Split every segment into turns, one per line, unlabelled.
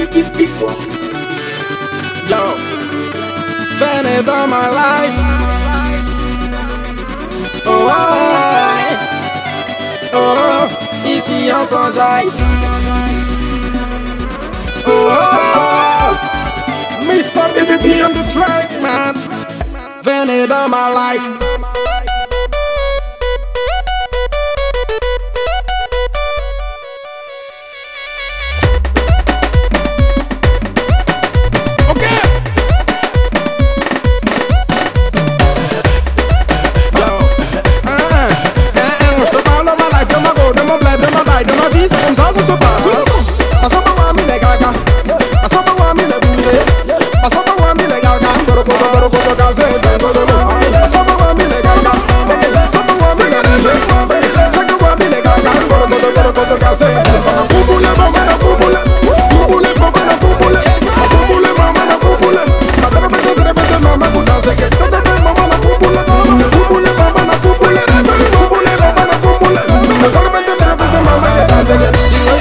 Yo, venez dans ma life. Oh, oh, oh, ici on s'enjaille. Oh, oh, Mr. PVP on the track, man. Venez dans ma life. De ma vie, c'est comme ça se passe. Passe pas moi, mille gaga. Passe pas moi, mille bouger. Passe pas moi, mille gaga. Boro gaze. Passe pas moi, mille gaga. Passe pas moi, mille bouger. C'est que moi, mille gaga. Boro gaze. Kumbule, mama na kumbule. Kumbule, mama na kumbule. Kumbule, mama na kumbule. Kadara bete mama kudanse ke. Tete mama na kumbule. Kumbule, mama na kumbule. Kumbule, mama na kumbule. Kadara bete mama kudanse ke.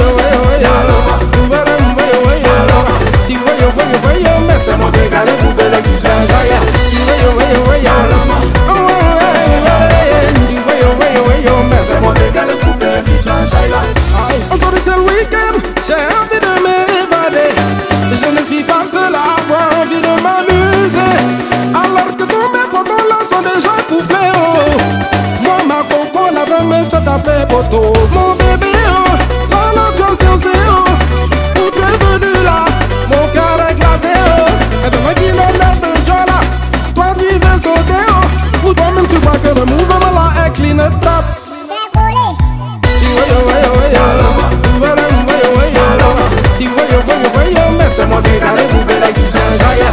C'est mon dégât, le poubelle, le guidage, aïe. C'est mon dégât, le poubelle, le guidage, aïe. Aujourd'hui c'est le week-end, j'ai envie de m'évader. Je ne suis pas seul à avoir envie de m'amuser. Alors que tous mes potos là sont déjà couplés, oh. Moi ma coco la veut me fait taper poteau. Mon bébé, oh, dans l'autre c'est oh. Où tu es venu là, mon cœur est glacé, oh. Et de 20 kilomètres de Jola, toi tu veux sauter, oh. Ou toi-même tu vois que le mouvement là est clean et top. C'est mon dégât, le poubelle, la guidage, aïe.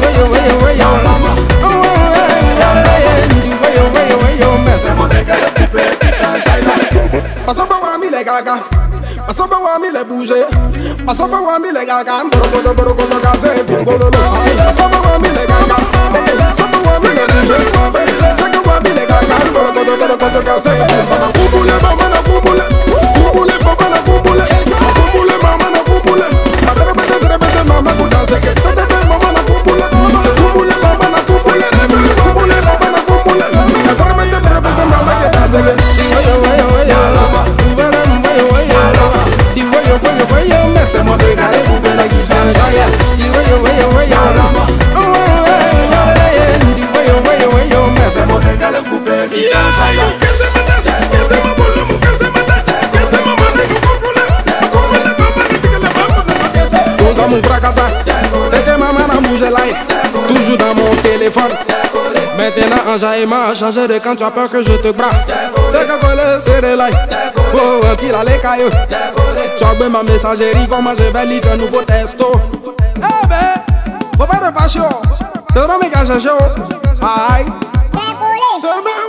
C'est mon dégât, le poubelle, la guidage, aïe. Passe pas moi, mille gaga. Passe pas moi, mille bouger. Passe pas moi, mille gaga. Boro gaze. Passe pas moi, mille gaga. Passe pas moi, mille bouger. C'est que moi, mille gaga. Boro gaze. Kumbule, mama na kumbule. Kumbule, mama na kumbule. Kumbule, mama na kumbule. Kadara bete mama kudanse ke. Tete mama na kumbule. Kumbule, mama na kumbule. Kumbule, mama na kumbule. Kadara bete mama kudanse ke. C'est mon dégât, le poubelle, la guidage, aïe. C'est mon dégât, le poubelle, la guidage, aïe. Nous avons bracata, c'est que maman a bougé là. Toujours dans mon téléphone. Maintenant, enjaillement a changé de quand tu as peur que je te braque. C'est que coller, c'est des likes. Oh, un tir à l'écaille. Tu as bien ma messagerie, comment je vais lire un nouveau testo. Eh ben, faut pas te fâcher. C'est vraiment méga chaud. Aïe. C'est